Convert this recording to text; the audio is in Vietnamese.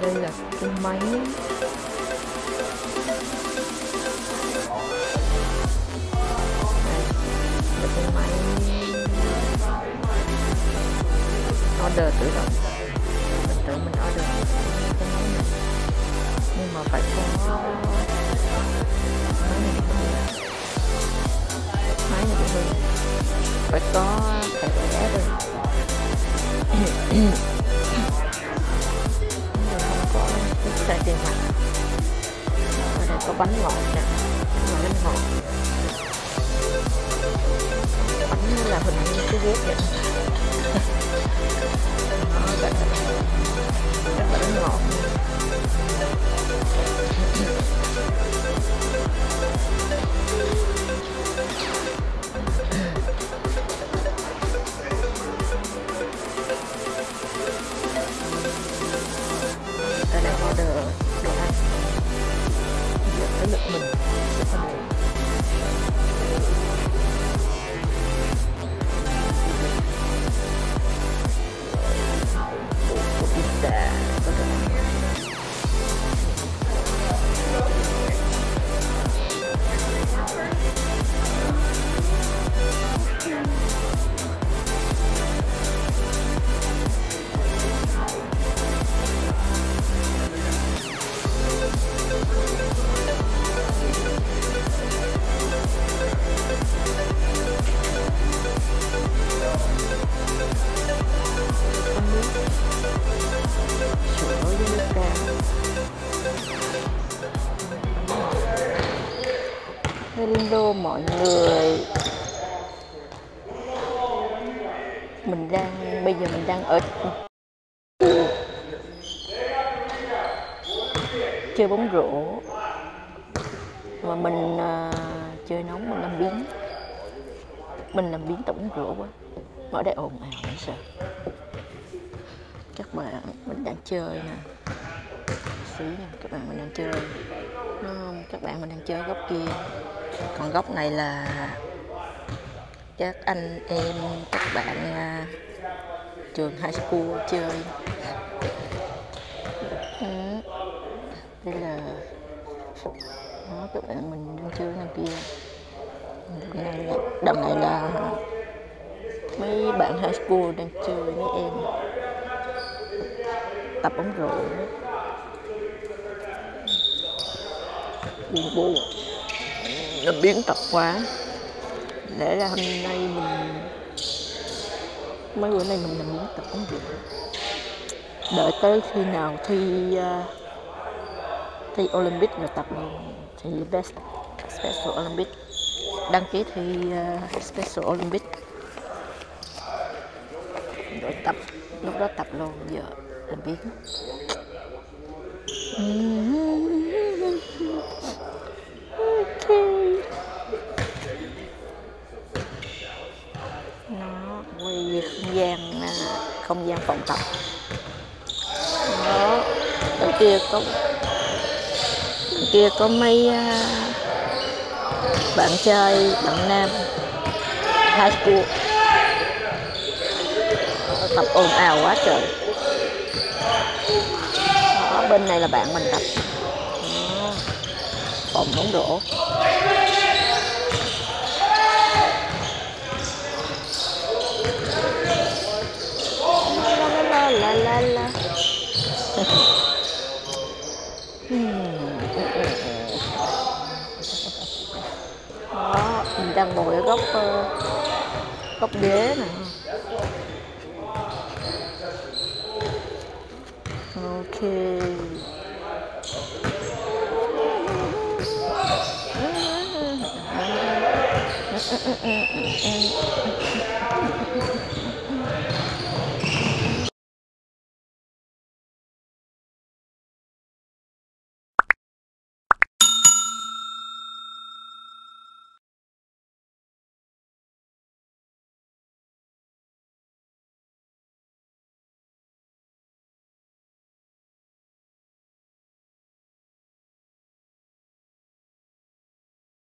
Đây là cái máy order tự động, mình tự mình order cái máy này, nhưng mà phải có máy này bị hư, phải có thẻ rồi. Mình không có xài tiền mặt. Ở đây có bánh ngọt nè, bánh ngọt, bánh là hình như cái ghép vậy. Rất là bánh ngọt. Ta đang order đồ ăn, giờ tới lượt mình sẽ order. Hello mọi người, bây giờ mình đang ở chơi bóng rổ, mà mình chơi nóng, mình làm biến tổng rổ quá, ở đây ồn ào nãy giờ. Các bạn, mình đang chơi nè, xí nha, các bạn, mình đang chơi, đúng không? Các bạn, mình đang chơi góc kia, còn góc này là các anh em, các bạn trường high school chơi. Đây là đó, các bạn, mình đang chơi đằng kia. Đằng này là mấy bạn high school đang chơi, mấy em tập bóng rổ. Buồn, nó biến tập quá. Để ra hôm nay mấy bữa nay mình làm biến tập bóng rổ. Đợi tới khi nào thi Olympic rồi tập luôn, thì Special Olympic, đăng ký thi Special Olympic rồi tập, lúc đó tập luôn. Giờ làm biến. Ok, nó quay không gian phòng tập đó. Ở kia có mấy bạn trai, bạn nam high school tập ồn ào quá trời. Ở bên này là bạn mình tập đó, phòng bóng rổ. La. Đó, mình đang ngồi ở góc ghế nè. Ok.